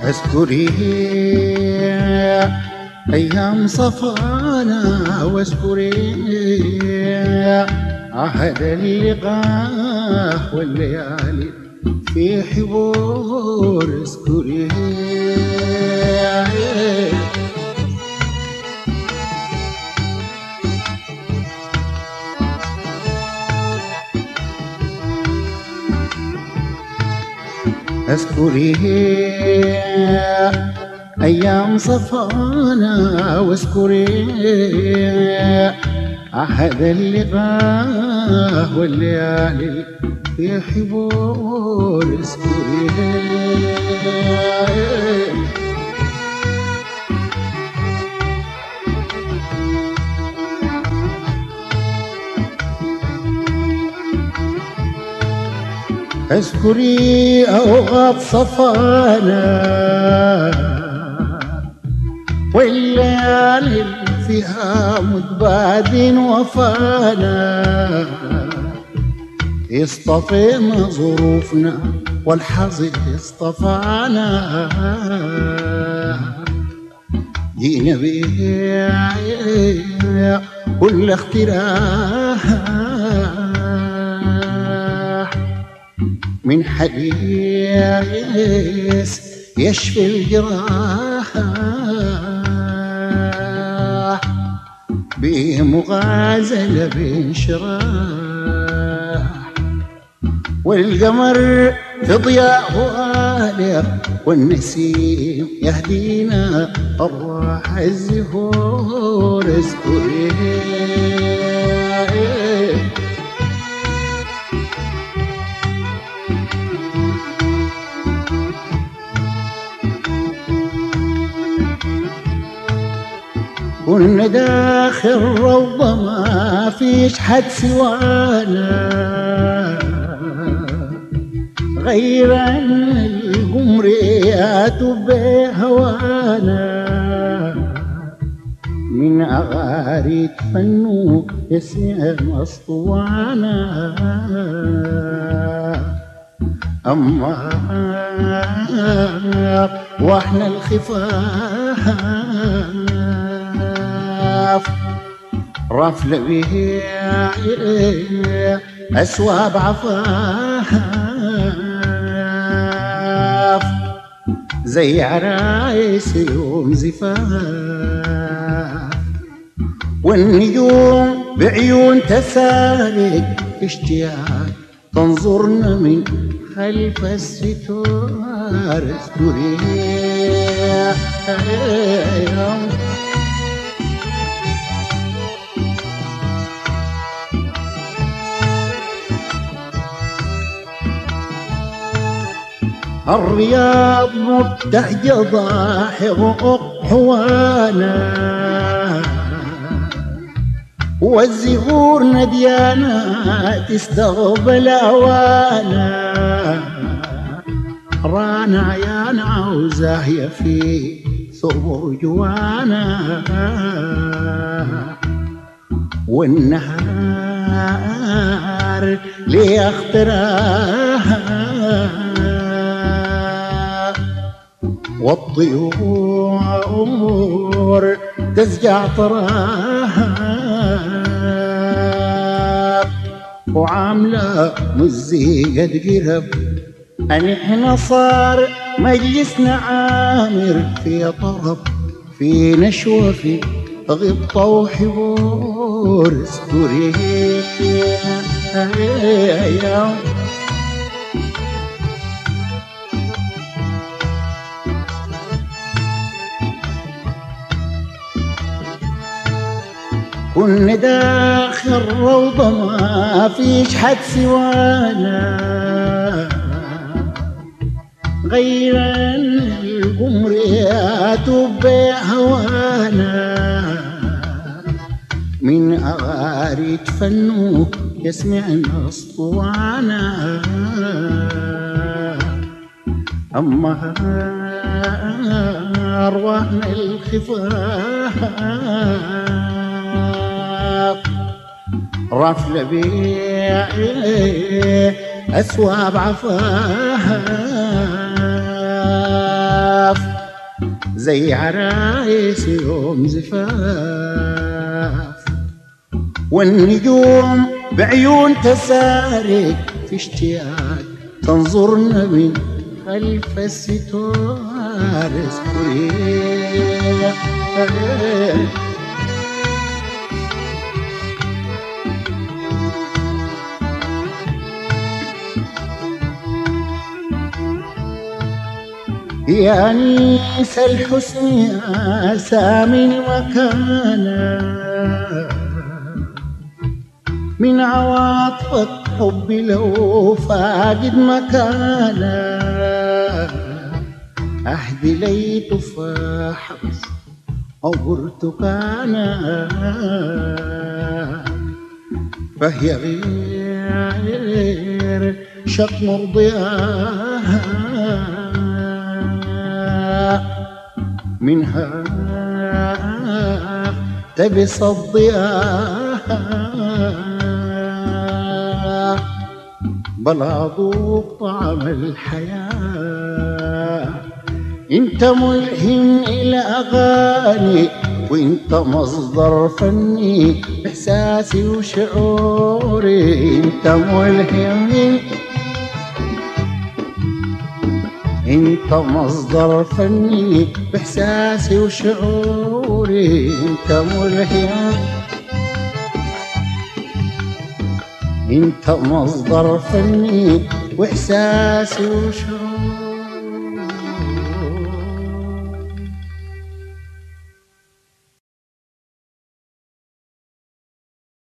اذكري أيام صفانا واذكري عهد اللقاء والليالي في حبور. اذكري اذكري أيام صفانا واذكري عهد اللقاء والليالي في حبور. اذكري اذكري أوقات صفانا والليالي فيها متباد وفانا، اصطفينا ظروفنا والحظ اصطفانا، جينا بيها كل اختراح من حديث يشفي الجراح بمغازلة بانشراح، والقمر في ضياءه آلق والنسيم يهدينا الراح الزهور. اذكري كنا داخل روضة ما فيش حد سوانا، غير أن القمريات بهوانا، من أغاري تفنوا يسمع أسطوانا، أما واحنا الخفاف رفل به أسواب عفاف زي عرايس يوم زفاف، والنجوم بعيون تسالك اشتياق تنظرنا من خلف الستار. اذكري الرياض مبتهجة ضاحك حوانا، والزهور نديانا تستقبل أوانا، رانا عيانا عوزاهية في ثبور جوانا، والنهار ليختراها والطيور تزجع طراها، وعاملة مزيقة قرب أن إحنا صار مجلسنا عامر في طرب في نشوة في غبطة وحبور. اذكري كنا داخل روضة ما فيش حد سوانا، غير القمريات بهوانا، من أغاري تفنوا يسمعنا أسطوانا، أما أرواحنا الخفاف رفل بيع أثواب عفاف زي عرايس يوم زفاف، والنجوم بعيون تسارق في اشتياق تنظرنا من خلف الستار. اذكري يا أنيس الحسن يا سامي المكانة، من عواطفك حبي لو فاقد مكانة، أهدي لي تفاحة أو برتقانة، فهي غير شق مرضياها، منها تبس الضياء، بلا ذوق طعم الحياة. انت ملهم الى اغاني، وانت مصدر فني احساسي وشعوري. انت ملهم، انت مصدر فني باحساسي وشعوري. انت ملهم، انت مصدر فني واحساسي وشعوري.